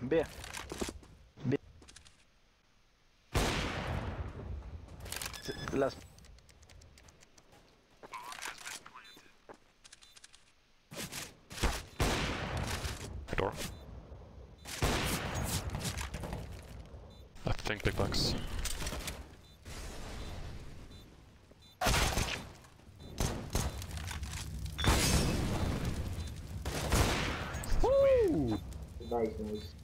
B. B. Las... Door. I think big box. Woo! Nice.